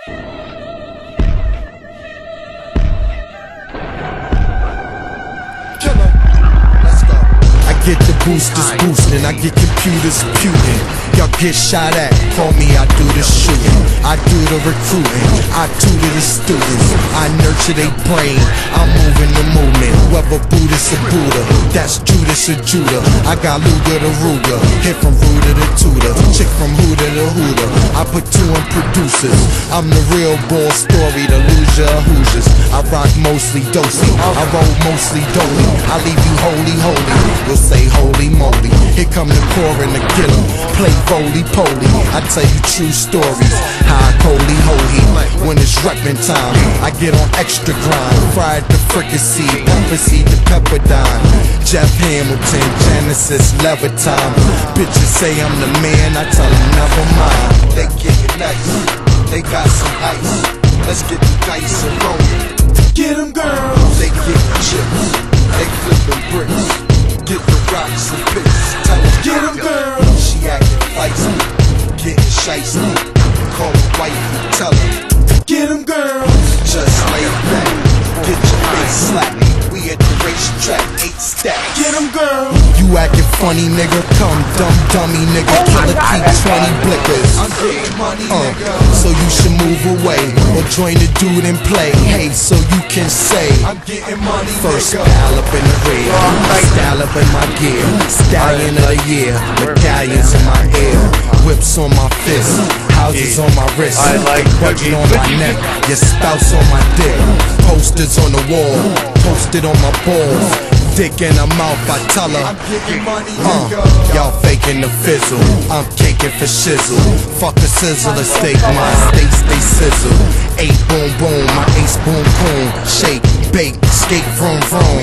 Get the boosters boosting, I get computers putin'. Y'all get shot at, call me, I do the shooting. I do the recruiting, I tutor the students. I nurture their brain, I'm moving the movement. Whoever Buddhist or Buddha, that's Judas or Judah. I got Luger to Ruger, hit from Ruder to Tudor, chick from Hooter to Hooter. I put two in producers, I'm the real ball story, the loser Hoosiers. I rock mostly dosey, I roll mostly dolly. I leave you holy, you'll say holy moly. Here come the core and the killer, play roly-poly. I tell you true stories, how I holy. When it's reppin' time, I get on extra grind. Fried the fricassee, pepper seed the pepper dime. Jeff Hamilton, Genesis, Levitime. Bitches say I'm the man, I tell them never mind. They getting nice, they got some ice. Let's get the dice and roll it. Get them girls, they getting chips, they flipping bricks. Get the rocks and bits, tell them get them girls. She acting feisty, getting shiesty. Call the wife and tell her get them girls. Just lay back, get your face slapped. We at the racetrack, 8 stacks. Get them girls. You acting funny, nigga, come dummy, nigga. Killer keep 20 blickers. I'm getting money, nigga. So you should move away or join the dude and play. Hey, so you can say I'm getting money, first nigga. Pal up in the rear, style up in my gear. Stallion of the year, medallions in my ear, whips on my fist, houses on my wrist, I like Bungie on my neck, your spouse on my dick. Posters on the wall, posted on my balls. Dick in her mouth, I tell her I'm getting money, y'all faking the fizzle, I'm caking for shizzle. Fuck a sizzle, a steak, my steaks they sizzle. 8 boom boom, my ace boom boom. Shake, bake, skate vroom vroom.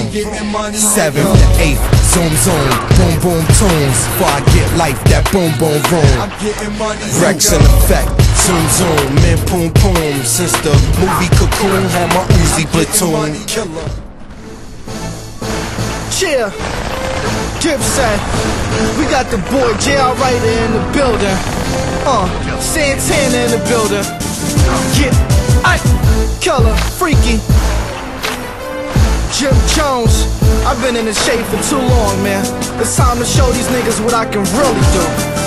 7th to 8th, zoom zoom, boom boom tunes. Before I get life, that boom boom room. Rex in effect, zoom zoom, men poom poom. Since the movie Cocoon had my Uzi platoon. Yeah, Dipset, we got the boy JAN1T0R in the building. Santana in the building. Yeah, Killer, Freaky, Jim Jones. I've been in the shade for too long, man. It's time to show these niggas what I can really do.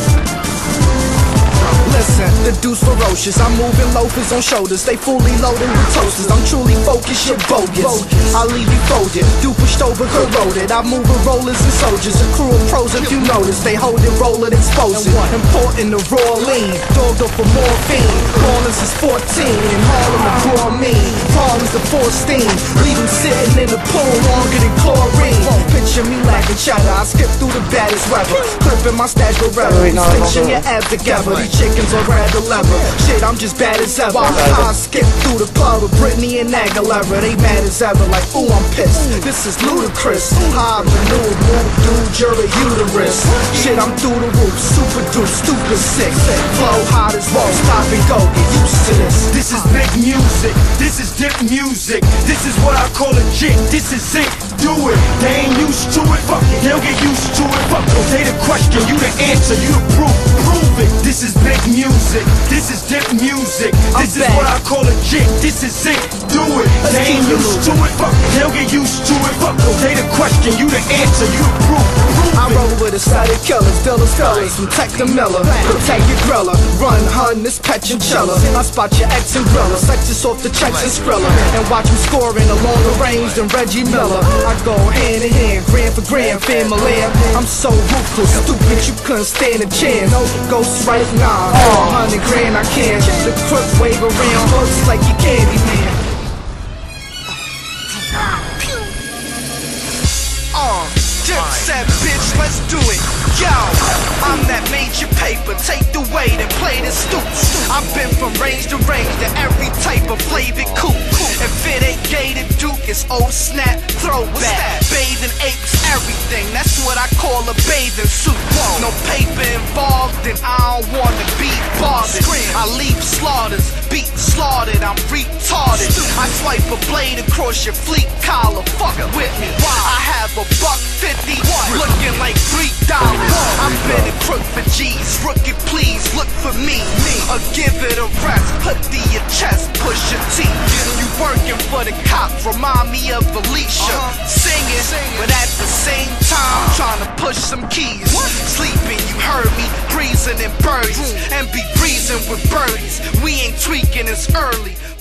Listen, the dude's ferocious. I'm moving loafers on shoulders. They fully loaded with toasters. I'm truly focused, you're bogus. I leave you folded, you pushed over, corroded. I move with rollers and soldiers. A crew of pros, if you notice. They hold it, roll it, expose it. Important to raw lean, dogged up for morphine. Ballers is 14, and Harlem the raw mean. Harlem's the 4 steam. Leave them sitting in the pool longer than chlorine. Picture me lacking cheddar. I skip through the baddest weather. Clipping my stash forever. Stitching your abs together. These chickens are grab the lever. Shit, I'm just bad as ever. I skip through the club with Britney and Aguilera. They mad as ever, like, ooh, I'm pissed. This is ludicrous. High maneuver, move, dude, you're a uterus. Shit, I'm through the roof, super dude, stupid sick. Flow hot as wall, stop and go, get used to this. This is big music, this is dip music. This is what I call a jig, this is it. Do it, they ain't used to it, fuck it, they'll get used to it. Fuck it, they the question, you the answer, you the proof, prove it. This is big music, this is dip music. This is what I call a jig, this is it. Do it, they ain't used to it, fuck it, they'll get used to it. Fuck it, they the question, you the answer, you the proof, prove it. I roll with a side of killers, dealers, fellas, from Tech to Miller. Protect your griller, run, hun, this Petronella. I spot your ex and griller, sex is off the checks and skriller. And watch him scoring a longer range than Reggie Miller. I go hand in hand, gram for gram, family. I'm so ruthless, stupid, you couldn't stand a chance. No ghost right now, 100 grand I can. The crook wave around, looks like you candy man. Dipset, bitch, let's do it. Yo, I'm that major paper, take the weight and play the stoops. I've been from range to every type of flavor coupe. If it ain't gay to Duke, it's old snap, throwback. Bathing apes, everything, that's what I call a bathing suit. No paper involved, and I don't wanna be bothered. I leap slaughters, beat slaughtered, I'm retarded. I swipe a blade across your fleet collar, fuck with me. I have a $1.50, looking like $3. I'm been a crook for G's, rookie please look for me. Or give it a rest, put to your chest, push your teeth. You working for the cops, remind me of Alicia. Singing, but at the same time trying to push some keys. Sleeping, you heard me, breezing in birdies, and be breezing with birdies. We ain't tweaking, it's early.